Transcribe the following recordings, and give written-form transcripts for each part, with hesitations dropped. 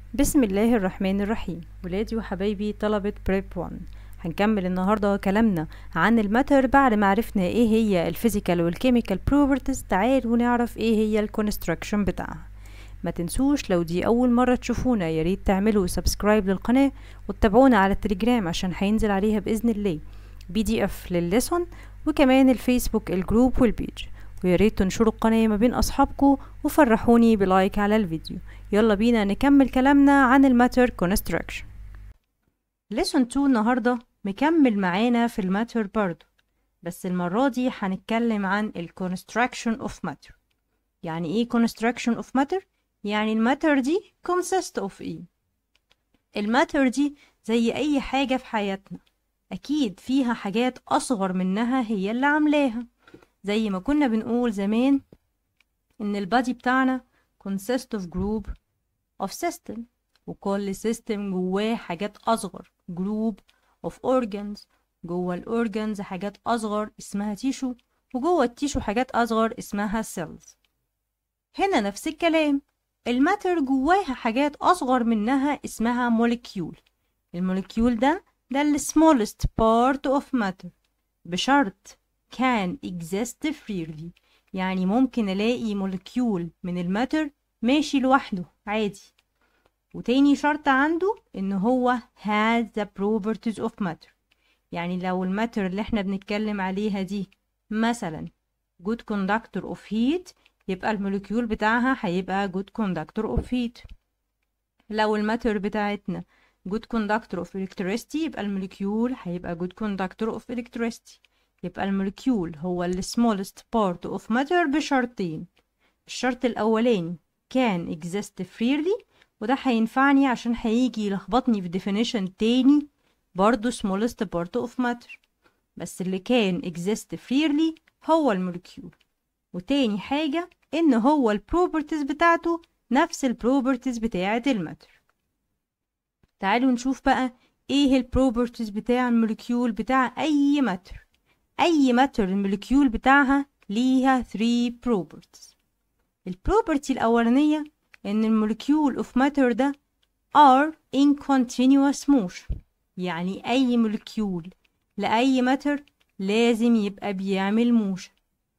بسم الله الرحمن الرحيم. ولادي وحبايبي طلبة بريب 1، هنكمل النهاردة كلامنا عن الماتر. بعد ما عرفنا ايه هي الفيزيكال والكيميكال بروبرتيز، تعالوا نعرف ايه هي الكونستراكشن بتاعها. ما تنسوش لو دي اول مرة تشوفونا ياريت تعملوا سبسكرايب للقناة وتتابعونا على التليجرام عشان هينزل عليها بإذن الله PDF للليسون، وكمان الفيسبوك الجروب والبيج. وياريت تنشروا القناة ما بين أصحابكم وفرحوني بلايك على الفيديو. يلا بينا نكمل كلامنا عن الماتر كونستراكشن. ليسون 2 النهاردة مكمل معانا في الماتر برضو، بس المرة دي هنتكلم عن الكونستراكشن اوف ماتر. يعني ايه construction of matter؟ يعني الماتر دي consist of ايه؟ الماتر دي زي اي حاجة في حياتنا، اكيد فيها حاجات اصغر منها هي اللي عاملاها. زي ما كنا بنقول زمان ان البادي بتاعنا consist of group of system، وكل system جواه حاجات اصغر group of organs، جوه الأورجنز حاجات اصغر اسمها تيشو، وجوه التيشو حاجات اصغر اسمها cells. هنا نفس الكلام، الماتر جواها حاجات أصغر منها اسمها موليكيول. الموليكيول ده ال smallest part of matter، بشرط can exist freely، يعني ممكن ألاقي موليكيول من الماتر ماشي لوحده عادي. وتاني شرط عنده إن هو has the properties of matter، يعني لو الماتر اللي احنا بنتكلم عليها دي مثلا good conductor of heat، يبقى الموليكيول بتاعها هيبقى good conductor of heat. لو الماتر بتاعتنا good conductor of electricity، يبقى الموليكيول هيبقى good conductor of electricity. يبقى الموليكيول هو ال smallest part of matter بشرطين. الشرط الأولاني can exist freely، وده هينفعني عشان هيجي يلخبطني في definition تاني برضو smallest part of matter، بس اللي can exist freely هو الموليكيول. وتاني حاجة ان هو البروبرتيز بتاعته نفس البروبرتيز بتاعة الماتر. تعالوا نشوف بقى ايه البروبرتيز بتاع الموليكيول بتاع اي ماتر. اي ماتر الموليكيول بتاعها ليها 3 بروبرتيز. البروبرتي الاولانية ان الموليكيول اوف ماتر ده are in continuous motion، يعني اي موليكيول لاي ماتر لازم يبقى بيعمل موشن.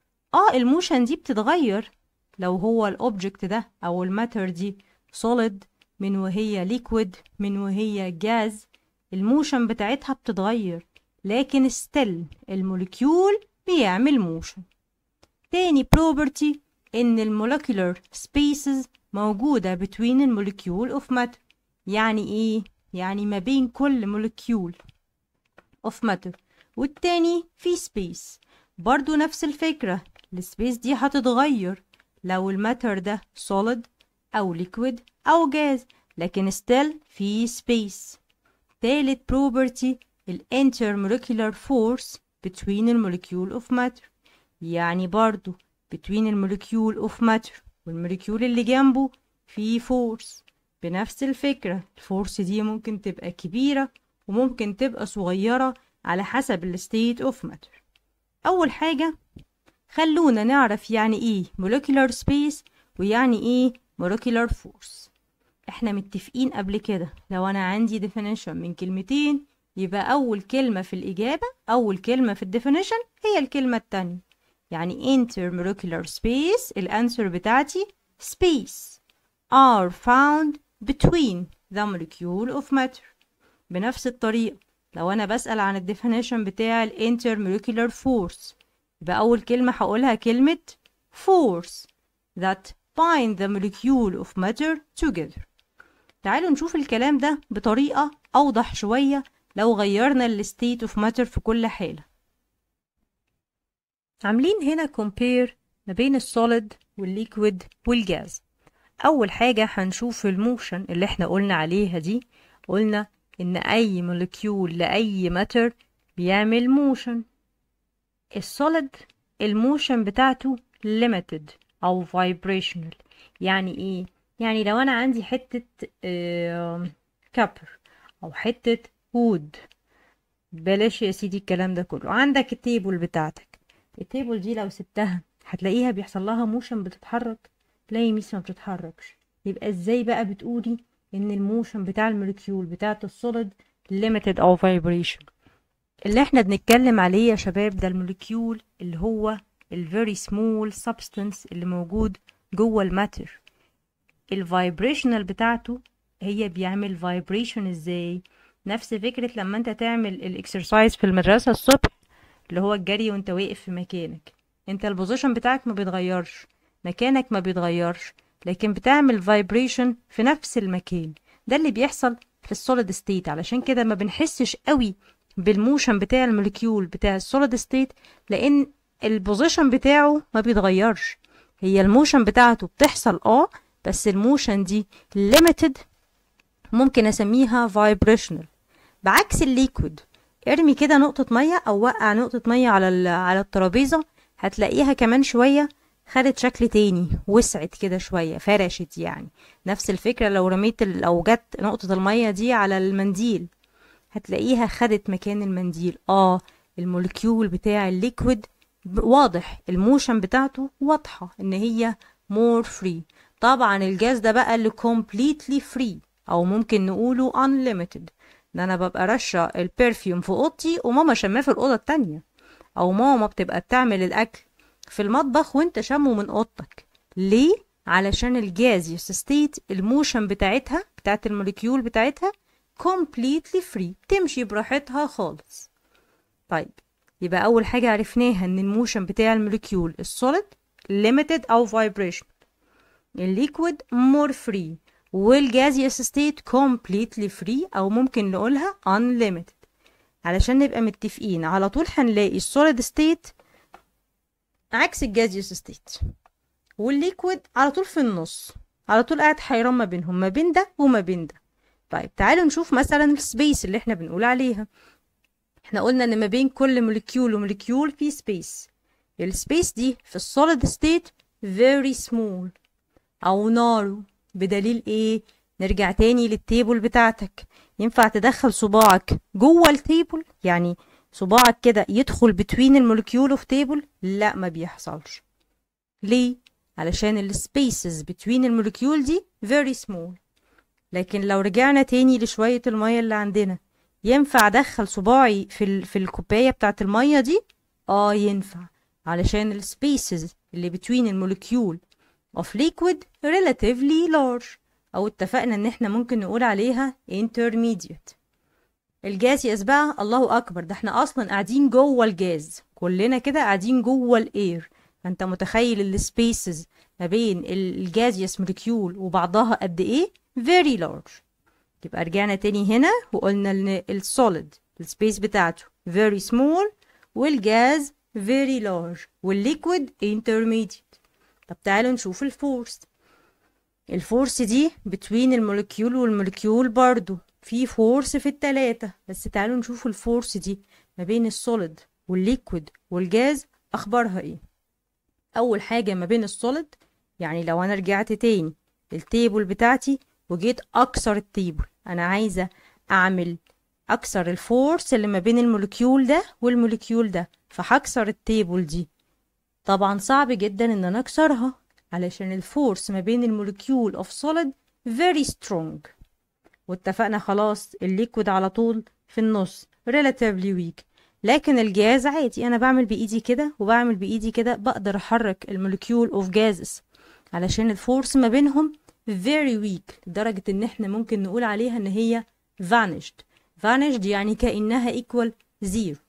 الموشن دي بتتغير لو هو الاوبجكت ده او الماتر دي solid، من وهي liquid، من وهي جاز، الموشن بتاعتها بتتغير، لكن still الموليكيول بيعمل موشن. تاني property ان المولكيولر spaces موجودة between الموليكيول of matter. يعني ايه؟ يعني ما بين كل موليكيول of matter والتاني في space. برضو نفس الفكرة، السبيس دي هتتغير لو الماتر ده solid أو liquid أو gas، لكن still في space. تالت property ال intermolecular force between الموليكيول of matter، يعني برضو between الموليكيول of matter والموليكيول اللي جنبه في force. بنفس الفكرة الفورس دي ممكن تبقى كبيرة وممكن تبقى صغيرة على حسب ال state of matter. أول حاجة خلونا نعرف يعني ايه molecular space ويعني ايه molecular force. احنا متفقين قبل كده لو انا عندي definition من كلمتين، يبقى اول كلمة في الاجابة، اول كلمة في الديفينيشن هي الكلمة التانية. يعني intermolecular space الانسر بتاعتي space are found between the molecule of matter. بنفس الطريقة لو انا بسأل عن الديفينيشن بتاع ال intermolecular force، يبقى أول كلمة هقولها كلمة force that bind the molecule of matter together. تعالوا نشوف الكلام ده بطريقة أوضح شوية لو غيرنا ال state of matter في كل حالة. عاملين هنا compare ما بين السوليد والليكويد والجاز. أول حاجة هنشوف الموشن اللي احنا قلنا عليها دي. قلنا إن أي مولكيول لأي ماتر بيعمل موشن. السوليد الموشن بتاعته limited او vibrational. يعني ايه؟ يعني لو انا عندي حتة كابر او حتة وود، بلاش يا سيدي الكلام ده كله، عندك التيبل بتاعتك، التيبل دي لو سبتها هتلاقيها بيحصل لها موشن، بتتحرك؟ تلاقي ميس ما بتتحركش. يبقى ازاي بقى بتقولي ان الموشن بتاع الموليكيول بتاعت السوليد limited او vibration. اللي احنا بنتكلم عليه يا شباب ده الموليكيول اللي هو ال very small substance اللي موجود جوه الماتر. الفايبريشنال بتاعته هي بيعمل فايبريشن ازاي؟ نفس فكرة لما انت تعمل الاكسرسايز في المدرسة الصبح اللي هو الجري وانت واقف في مكانك، انت البوزيشن بتاعك ما بيتغيرش، مكانك ما بيتغيرش، لكن بتعمل فايبريشن في نفس المكان. ده اللي بيحصل في السوليد ستيت. علشان كده ما بنحسش قوي بالموشن بتاع الموليكيول بتاع السوليد ستيت، لان البوزيشن بتاعه ما بيتغيرش. هي الموشن بتاعته بتحصل بس الموشن دي limited، ممكن اسميها vibrational. بعكس الليكويد، ارمي كده نقطة مية او وقع نقطة مية على الترابيزة، هتلاقيها كمان شوية خدت شكل تاني، وسعت كده شوية، فرشت. يعني نفس الفكرة لو رميت او جت نقطة المية دي على المنديل، هتلاقيها خدت مكان المنديل. الموليكيول بتاع الليكويد واضح، الموشن بتاعته واضحة ان هي more free. طبعا الجاز ده بقى اللي completely free، او ممكن نقوله unlimited. ده انا ببقى رشة البرفيوم في اوضتي وماما شماه في الاوضة التانية، او ماما بتبقى بتعمل الاكل في المطبخ وانت شمه من اوضتك. ليه؟ علشان الجازيوس ستيت الموشن بتاعتها بتاعت الموليكيول بتاعتها completely free، تمشي براحتها خالص. طيب، يبقى اول حاجة عرفناها ان الموشن بتاع الموليكيول السوليد limited او vibration، الليكويد more free، والجازيوس ستيت completely free او ممكن نقولها unlimited. علشان نبقى متفقين على طول هنلاقي السوليد ستيت عكس الجازيوس ستيت، والليكويد على طول في النص، على طول قاعد حيران ما بينهم، ما بين ده وما بين ده. طيب تعالوا نشوف مثلا السبيس اللي احنا بنقول عليها. احنا قلنا ان ما بين كل موليكيول وموليكيول في سبيس. السبيس دي في السوليد ستيت very small او نارو. بدليل ايه؟ نرجع تاني للتيبل بتاعتك. ينفع تدخل صباعك جوه التيبل؟ يعني صباعك كده يدخل بتوين الموليكيول اوف تيبل؟ لا، ما بيحصلش. ليه؟ علشان السبيسز بتوين الموليكيول دي very small. لكن لو رجعنا تاني لشوية المية اللي عندنا، ينفع ادخل صباعي في الكوباية بتاعت المية دي؟ ينفع، علشان السبيسز اللي بتوين الموليكيول of liquid relatively large، او اتفقنا ان احنا ممكن نقول عليها intermediate. الجازيوس بقى الله اكبر، ده احنا اصلا قاعدين جوه الجاز، كلنا كده قاعدين جوه الاير. فانت متخيل السبيسز ما بين الجازيوس موليكيول وبعضها قد ايه؟ very large. يبقى رجعنا تاني هنا وقلنا ان السوليد السبيس بتاعته very small، والجاز very large، والليكويد intermediate. طب تعالوا نشوف الفورس. الفورس دي between الموليكيول والموليكيول برضو في فورس في التلاتة، بس تعالوا نشوف الفورس دي ما بين السوليد والليكويد والجاز اخبارها ايه. اول حاجة ما بين السوليد، يعني لو انا رجعت تاني التيبل بتاعتي وجيت اكسر التيبل، انا عايزة اعمل اكسر الفورس اللي ما بين الموليكيول ده والموليكيول ده، فهكسر التيبل دي. طبعا صعب جدا ان انا اكسرها، علشان الفورس ما بين الموليكيول اوف سوليد very strong. واتفقنا خلاص الليكويد على طول في النص relatively weak، لكن الجاز عادي، انا بعمل بايدي كده وبعمل بايدي كده، بقدر احرك الموليكيول اوف جازز، علشان الفورس ما بينهم very weak، لدرجة ان احنا ممكن نقول عليها ان هي vanished يعني كأنها equal zero.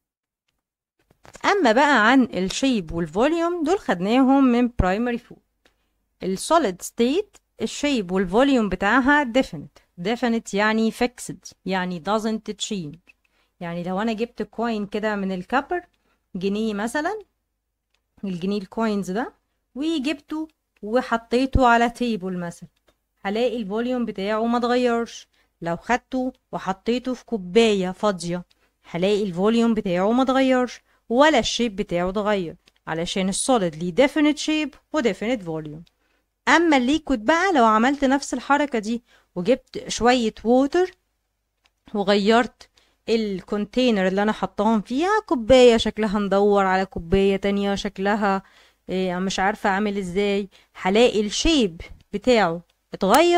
اما بقى عن الشيب والفوليوم، دول خدناهم من primary food. السوليد ستيت الشيب والفوليوم بتاعها definite يعني fixed، يعني doesn't change. يعني لو انا جبت كوين كده من الكابر، جنيه مثلا، الجنيه الكوينز ده، وجبته وحطيته على تيبل مثلا، هلاقي الفوليوم بتاعه ما اتغيرش. لو خدته وحطيته في كوباية فاضية، هلاقي الفوليوم بتاعه ما اتغيرش ولا الشيب بتاعه اتغير، علشان السوليد ليه definite shape و definite volume. اما الليكويد بقى، لو عملت نفس الحركة دي وجبت شوية ووتر وغيرت الكونتينر اللي انا حطاهم فيها، كوباية شكلها مدور على كوباية تانية شكلها مش عارفة اعمل ازاي، هلاقي الشيب بتاعه اتغير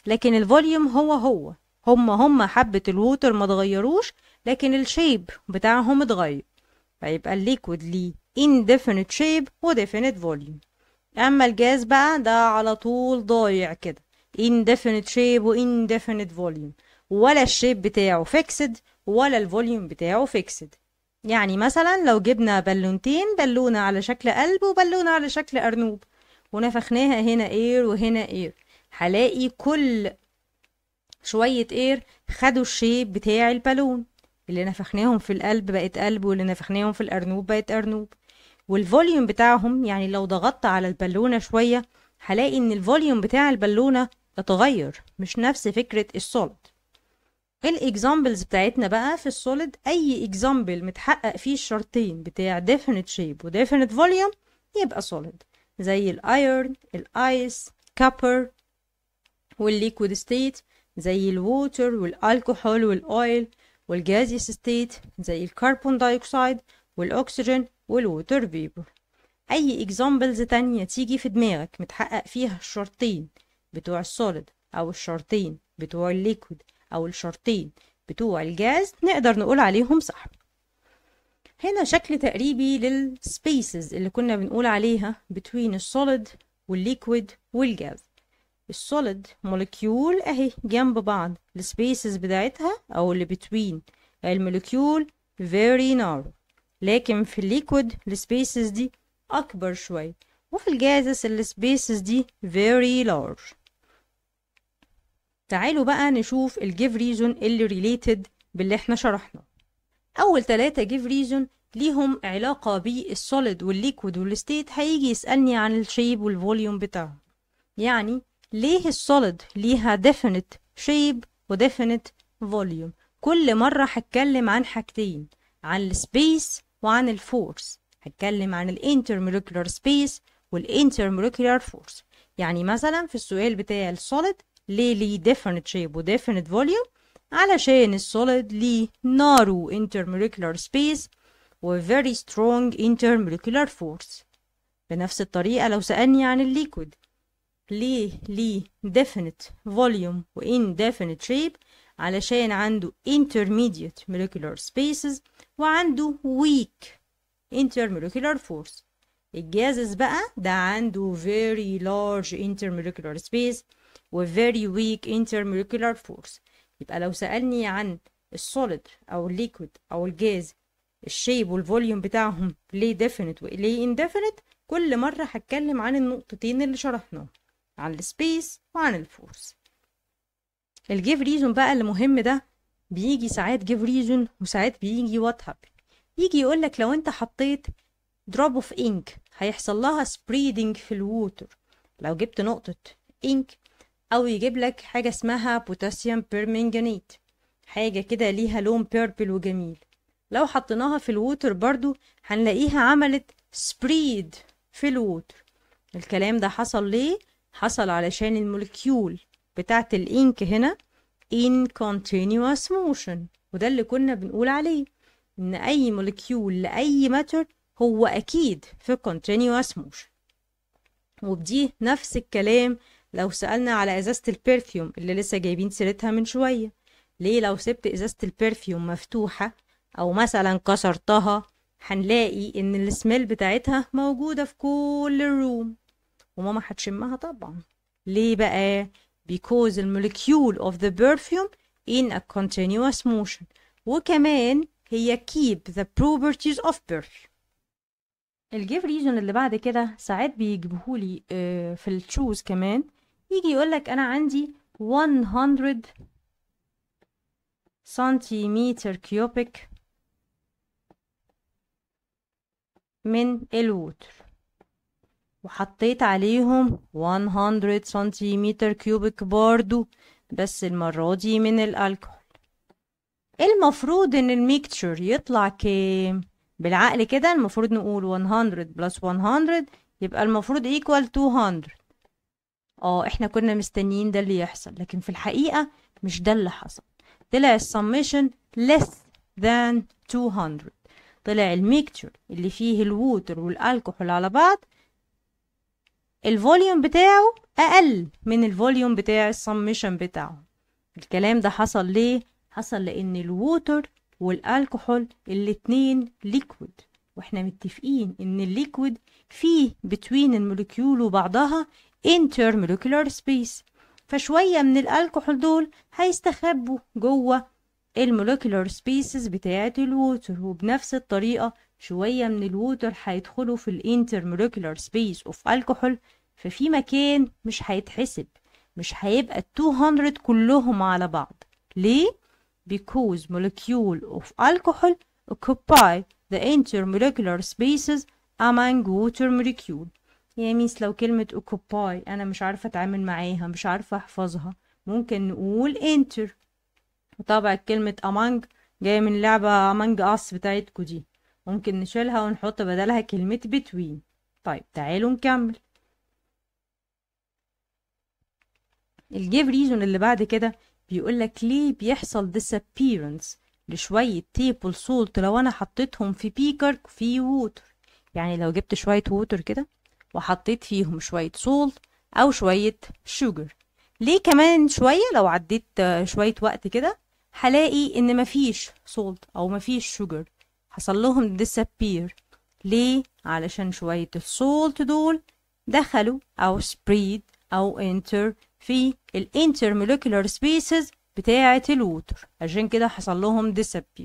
لكن الفوليوم هو هما حبة الووتر ما اتغيروش، لكن الشيب بتاعهم اتغير. فيبقى الليكويد ليه indefinite shape و definite volume. اما الجاز بقى ده على طول ضايع كده، indefinite shape و indefinite volume، ولا الشيب بتاعه fixed ولا الفوليوم بتاعه fixed. يعني مثلا لو جبنا بالونتين، بالونة على شكل قلب وبالونة على شكل أرنوب، ونفخناها هنا اير وهنا اير، هلاقي كل شوية اير خدوا الشيب بتاع البالون. اللي نفخناهم في القلب بقت قلب، واللي نفخناهم في الأرنوب بقت أرنوب. والفوليوم بتاعهم يعني لو ضغطت على البالونة شوية هلاقي ان الفوليوم بتاع البالونة اتغير، مش نفس فكرة السوليد. الاكزامبلز بتاعتنا بقى في السوليد، اي اكزامبل متحقق فيه الشرطين بتاع definite shape و definite volume يبقى سوليد، زي الايرن، الايس، كابر، والليكويد ستيت زي الووتر والالكحول والاويل، والجازيوس ستيت زي الكربون دايوكسيد والاكسجين والووتر فيبر. اي اكزامبلز تانية تيجي في دماغك متحقق فيها الشرطين بتوع السوليد او الشرطين بتوع الليكويد او الشرطين بتوع الجاز نقدر نقول عليهم صح. هنا شكل تقريبي للسبيسز اللي كنا بنقول عليها between السوليد والليكويد والجاز. السوليد مولكيول اهي جنب بعض، السبيسز بتاعتها او اللي between المولكيول very narrow، لكن في الليكويد السبيسز دي اكبر شوي، وفي الجازس السبيسز دي very large. تعالوا بقى نشوف الجيف ريزون اللي ريليتد باللي احنا شرحناه. اول 3 جيف ريزون ليهم علاقة بالسوليد والليكويد والستيت، هيجي يسألني عن الشيب والفوليوم بتاعهم. يعني ليه السوليد ليها definite shape و definite volume؟ كل مرة هتكلم عن حاجتين، عن السبيس وعن الفورس. هتكلم عن الانترمولكيولار سبيس والانترمولكيولار فورس. يعني مثلا في السؤال بتاع السوليد ليه definite shape و definite volume؟ علشان السوليد ليه narrow intermolecular space و very strong intermolecular force. بنفس الطريقة لو سألني عن الليكويد ليه definite volume و indefinite shape؟ علشان عنده intermediate molecular spaces وعنده weak intermolecular force. الجازز بقى ده عنده very large intermolecular space و very weak intermolecular force. يبقى لو سألني عن السوليد او الليكويد او الجاز الشيب والفوليوم بتاعهم ليه definite وليه indefinite، كل مرة هتكلم عن النقطتين اللي شرحناهم، عن السبيس وعن الفورس. الجيف ريزون بقى اللي مهم ده بيجي ساعات جيف ريزون وساعات بيجي وات هابن. يجي يقولك لو انت حطيت drop of ink هيحصل لها spreading في الووتر لو جبت نقطة ink، او يجيب لك حاجة اسمها بوتاسيوم بيرمنجانيت، حاجة كده ليها لون بيربل وجميل. لو حطيناها في الووتر برضو هنلاقيها عملت spread في الووتر. الكلام ده حصل ليه؟ حصل علشان المولكيول بتاعت الانك هنا in continuous motion، وده اللي كنا بنقول عليه ان اي مولكيول لاي ماتر هو اكيد في continuous motion. وبدي نفس الكلام لو سألنا على ازازة البرفيوم اللي لسه جايبين سيرتها من شوية. ليه لو سبت ازازة البرفيوم مفتوحة او مثلا كسرتها هنلاقي ان السميل بتاعتها موجودة في كل الروم وماما هتشمها طبعا؟ ليه بقى؟ because the molecule of the perfume in a continuous motion، وكمان هي keep the properties of perfume. الجيف ريزون اللي بعد كده ساعات بيجيبهولي في التشوز كمان، يجي يقولك انا عندي 100 سنتيمتر كيوبيك من الووتر وحطيت عليهم 100 سنتيمتر كيوبيك برضو، بس المرة دي من الالكحول. المفروض ان الميكتشر يطلع كام؟ بالعقل كده المفروض نقول 100 بلس 100 يبقى المفروض equal 200. احنا كنا مستنيين ده اللي يحصل، لكن في الحقيقة مش ده اللي حصل. طلع السميشن less than 200. طلع الميكتشر اللي فيه الووتر والالكحول على بعض الفوليوم بتاعه اقل من الفوليوم بتاع السمشن بتاعه. الكلام ده حصل ليه؟ حصل لان الووتر والالكحول الاتنين ليكويد، واحنا متفقين ان الليكويد فيه بتوين الموليكيول وبعضها intermolecular space، فشوية من الالكحول دول هيستخبوا جوه الموليكولار سبيسز بتاعة الووتر، وبنفس الطريقة شوية من الووتر هيدخلوا في الانترموليكولار سبيس اوف الكحول، ففي مكان مش هيتحسب، مش هيبقى 200 كلهم على بعض. ليه؟ because molecule of alcohol occupy the intermolecular spaces among water molecule. يا ميس لو كلمة occupy أنا مش عارفة أتعامل معاها، مش عارفة أحفظها، ممكن نقول enter. وطبعا كلمة among جاية من لعبة among us بتاعتكو دي، ممكن نشيلها ونحط بدلها كلمة between. طيب تعالوا نكمل. الجيف ريزون اللي بعد كده بيقولك ليه بيحصل disappearance لشوية تيبل سولت لو أنا حطيتهم في بيكر في ووتر. يعني لو جبت شوية ووتر كده وحطيت فيهم شوية سولت أو شوية شوجر، ليه كمان شوية لو عديت شوية وقت كده هلاقي إن مفيش سولت أو مفيش شوجر، حصل لهم disappear. ليه؟ علشان شوية السولت دول دخلوا أو spread أو enter في الانترموليكولار سبيسز بتاعة الووتر، عشان كده حصل لهم disappear.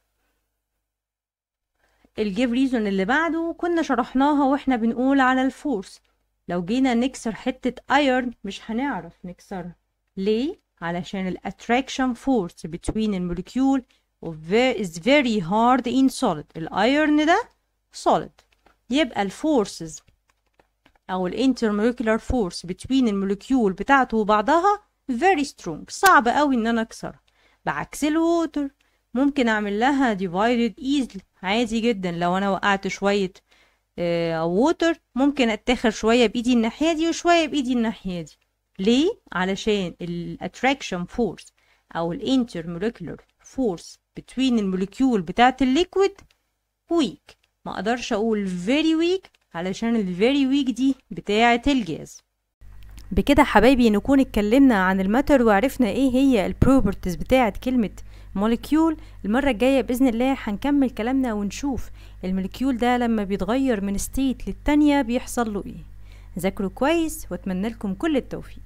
الجيف ريزون اللي بعده كنا شرحناها واحنا بنقول على الفورس. لو جينا نكسر حتة ايرن مش هنعرف نكسرها. ليه؟ علشان الاتراكشن فورس between الموليكيول is very hard in solid. الايرن ده solid، يبقى الفورسز او الانترموليكولار فورس between الموليكيول بتاعته وبعضها very strong، صعب قوي ان انا اكسرها. بعكس الووتر ممكن اعمل لها divided easily عادي جدا. لو انا وقعت شوية ووتر ممكن اتاخر شوية بايدي الناحية دي وشوية بايدي الناحية دي. ليه؟ علشان الاتراكشن فورس او الانترموليكولار فورس between الموليكيول بتاعت الليكويد weak. ما اقدرش اقول very weak علشان ال very weak دي بتاعة الجاز. بكده حبايبي نكون اتكلمنا عن الماتر وعرفنا ايه هي البروبرتيز بتاعة كلمة موليكيول. المرة الجاية بإذن الله هنكمل كلامنا ونشوف الموليكيول ده لما بيتغير من ستيت للتانية بيحصل له ايه. ذاكروا كويس واتمنى لكم كل التوفيق.